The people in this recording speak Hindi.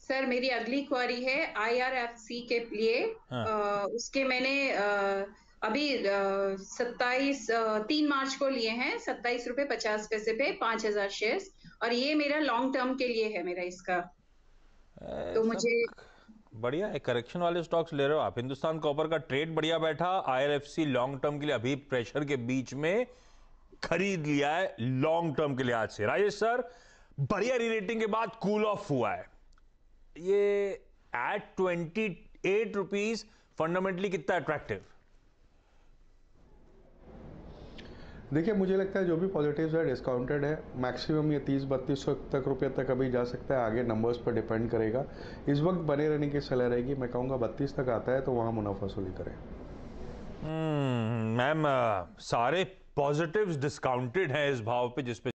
सर मेरी अगली क्वेरी है आईआरएफसी के लिए। हाँ। उसके मैंने अभी 3 मार्च को लिए हैं, 27 रुपए 50 पैसे पे 5,000 शेयर्स। और ये मेरा लॉन्ग टर्म के लिए है मेरा इसका। तो सब मुझे बढ़िया है। करेक्शन वाले स्टॉक्स ले रहे हो आप। हिंदुस्तान कॉपर का ट्रेड बढ़िया बैठा। आईआरएफसी लॉन्ग टर्म के लिए अभी प्रेशर के बीच में खरीद लिया है लॉन्ग टर्म के लिहाज से। राजेश सर, बढ़िया रीरेटिंग के बाद कूल ऑफ हुआ है ये एट ₹28 फंडामेंटली कितना अट्रैक्टिव? देखिए, मुझे लगता है जो भी पॉजिटिव्स है डिस्काउंटेड है। मैक्सिमम ये 30-32 तक रुपये तक अभी जा सकता है, आगे नंबर्स पर डिपेंड करेगा। इस वक्त बने रहने की सलाह रहेगी। मैं कहूँगा 32 तक आता है तो वहाँ मुनाफा वसूली करें। मैम, सारे पॉजिटिव्स डिस्काउंटेड हैं इस भाव पे जिस पे